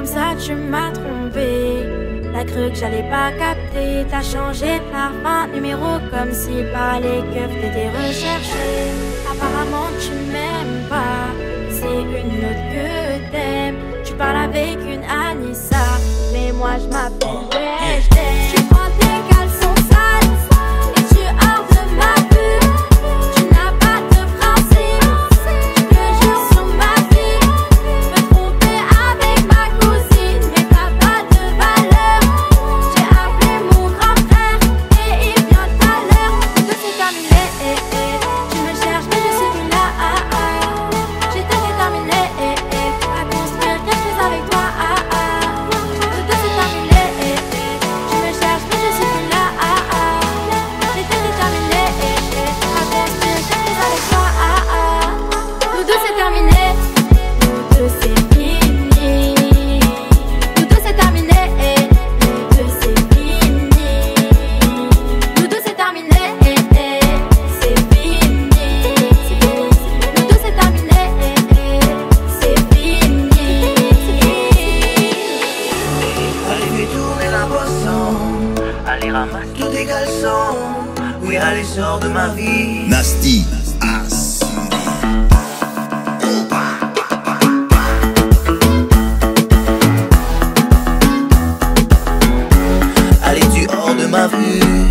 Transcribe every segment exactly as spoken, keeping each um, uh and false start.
comme ça tu m'as trompé. T'as cru que j'allais pas capter. T'as changé de parfum, numéro comme si par les keufs t'étais recherché. Apparemment tu m'aimes pas, c'est une autre que t'aimes. Tu parles avec une Anissa, mais moi je m'appelle Weshden. Tu prends tes caleçons sales et tu hors de ma vue. Tu n'as pas de principe, je te jure sur ma vie. Me tromper avec ma cousine, mais t'as pas de valeur. J'ai appelé mon grand frère et il vient tout à l'heure. Tout c'est terminé, eh, eh. Tu me cherches mais je suis plus là, ah, ah. J'étais déterminée, eh, eh, à construire quelque chose avec toi, ah, ah. Tout c'est terminé, eh, eh. Tu me cherches mais je suis plus là, ah, ah. J'étais déterminée, eh, eh, à construire quelque chose avec toi, ah, ah. Nous deux c'est terminé, nous deux c'est fini. Nous deux c'est terminé, eh, nous deux c'est fini. Nous deux c'est terminé, eh, eh, c'est fini. Nous deux c'est terminé, eh, eh, c'est fini. Allez, fais tourner la boisson. Allez, ramasse tous tes caleçons. Oui, allez, sors de ma vie. Nasty As. Allez, tu hors de ma vue.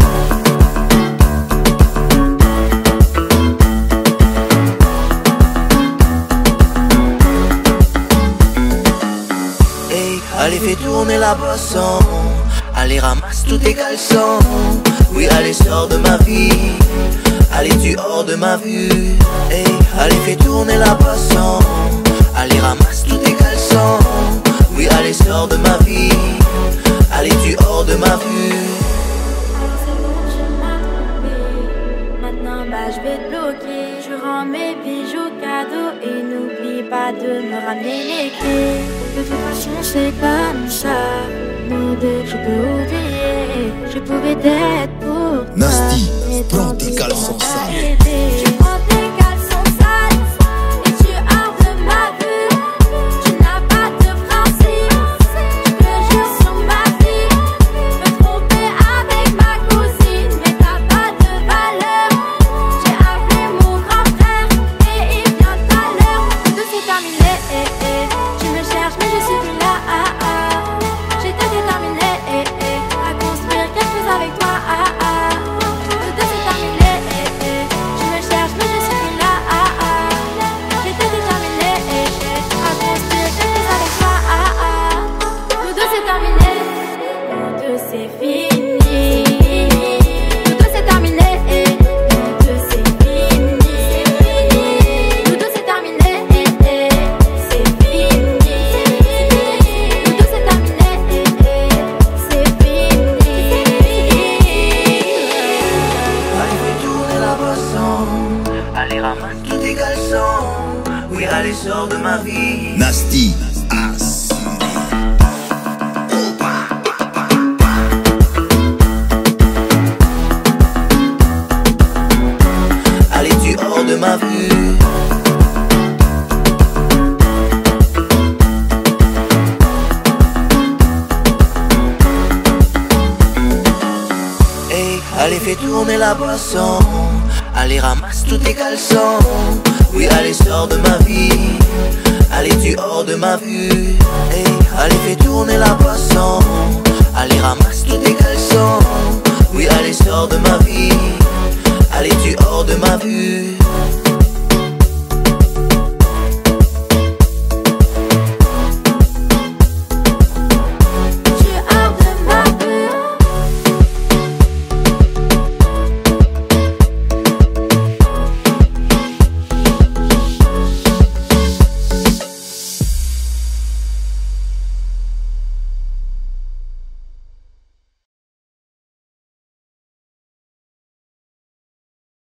Hey, allez, fais tourner la boisson. Allez, ramasse tous tes caleçons. Oui, allez, sors de ma vie. Allez, tu hors de ma vue. Hey, allez, fais tourner la boisson. Allez, ramasse tous tes caleçons. Oui, allez, sors de ma vie. Allez, tu hors de ma vue. Alors c'est bon, tu m'as trompé. Maintenant bah je vais te bloquer. Je rends mes bijoux cadeaux et n'oublie pas de me ramener les clés. De toute façon c'est comme ça. Nous deux je peux oublier. Je pouvais t'être pour toi. Nasty, mais prends tant tes pis, caleçons ça m'a sales. aidé. Tu prends tes caleçons sales et tu hors de ma vue. Tu n'as pas de principe, je te jure sur ma vie. Me tromper avec ma cousine, mais t'as pas de valeur. J'ai appelé mon grand frère et il vient tout à l'heure. Tout c'est terminé, eh, eh. Tu me cherches mais je suis plus là, ah, ah. J'étais déterminée, eh, eh, à construire quelque chose avec toi, ah, ah. Tout c'est terminé, eh, eh. Tu me cherches mais je suis plus là, ah, ah. J'étais déterminée, eh, eh, à construire quelque chose avec toi, ah, ah. Nous deux c'est terminé, nous deux c'est fini. Nous deux c'est terminé, eh, nous deux c'est fini. Nous deux c'est terminé, eh, eh, c'est fini. Nous deux c'est terminé, eh, eh, c'est fini. Allez, fais tourner la boisson. Allez, ramasse tous tes caleçons. Oui, allez, sors de ma vie. Nasty As. Allez, tu hors de ma vue. Hey, allez, fais tourner la boisson. Allez, ramasse tous tes caleçons. Oui, allez, sors de ma vie. Allez, tu hors de ma vue. Hey,